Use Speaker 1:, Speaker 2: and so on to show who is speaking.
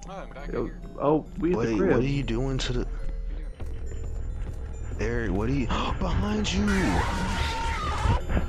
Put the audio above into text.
Speaker 1: Oh, I'm back
Speaker 2: Yo,
Speaker 1: here.
Speaker 2: oh, we at the
Speaker 3: Wait,
Speaker 2: crib.
Speaker 3: what are you doing to the... Eric, what are you... Behind you!